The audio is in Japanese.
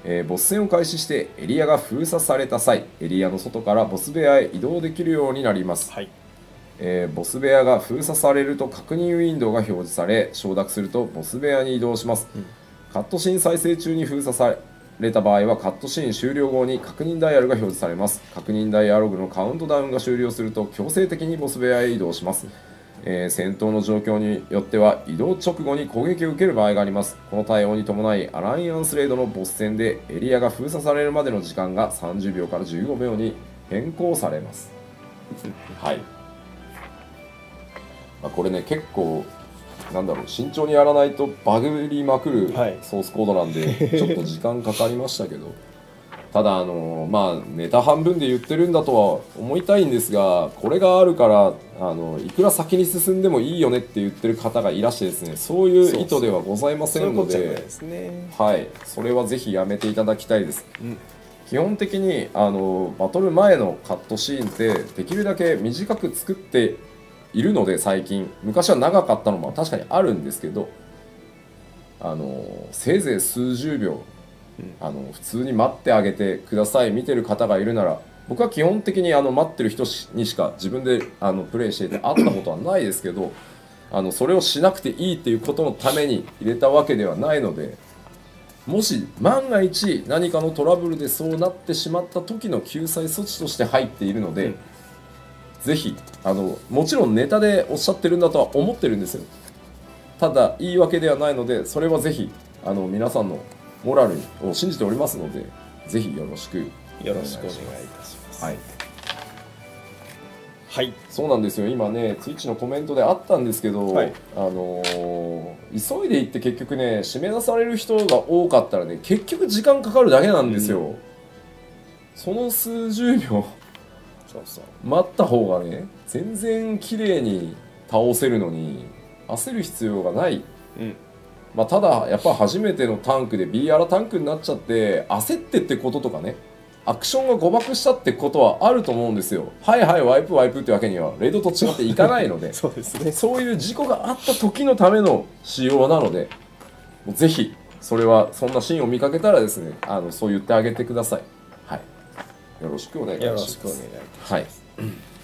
ボス戦を開始してエリアが封鎖された際、エリアの外からボス部屋へ移動できるようになります。 はい。 ボス部屋が封鎖されると確認ウィンドウが表示され、承諾するとボス部屋に移動します。カットシーン再生中に封鎖された場合は、カットシーン終了後に確認ダイヤルが表示されます。確認ダイアログのカウントダウンが終了すると強制的にボス部屋へ移動します。戦闘の状況によっては移動直後に攻撃を受ける場合があります。この対応に伴い、アライアンスレードのボス戦でエリアが封鎖されるまでの時間が30秒から15秒に変更されます。はい。これね、結構なんだろう、慎重にやらないとバグりまくるはいソースコードなんで、ちょっと時間かかりましたけど、ただネタ半分で言ってるんだとは思いたいんですが、これがあるからいくら先に進んでもいいよねって言ってる方がいらしてですね、そういう意図ではございませんので、はい、それはぜひやめていただきたいです。基本的にバトル前のカットシーンってできるだけ短く作っているので、最近昔は長かったのも確かにあるんですけど、せいぜい数十秒普通に待ってあげてください。見てる方がいるなら、僕は基本的に待ってる人にしか自分でプレイしていて会ったことはないですけど、それをしなくていいっていうことのために入れたわけではないので、もし万が一何かのトラブルでそうなってしまった時の救済措置として入っているので、ぜひもちろんネタでおっしゃってるんだとは思ってるんですよ。ただ言い訳ではないので、それはぜひ皆さんのモラルを信じておりますので、ぜひよろしくお願いします。はい、 はい、 そうなんですよ。今ね、ツイッチのコメントであったんですけど、 はい、 急いで行って結局ね、締め出される人が多かったらね、結局時間かかるだけなんですよ。その数十秒待った方がね、全然綺麗に倒せるのに焦る必要がない。ただやっぱ初めてのタンクで B アラタンクになっちゃって焦ってってこととかね、アクションが誤爆したってことはあると思うんですよ。はいはい、ワイプワイプってわけにはレイドと違っていかないのでそうですね、 そういう事故があった時のための仕様なので、ぜひそれはそんなシーンを見かけたらですね、そう言ってあげてください。はい、よろしくお願いします。 よろしくお願いいたします。 はい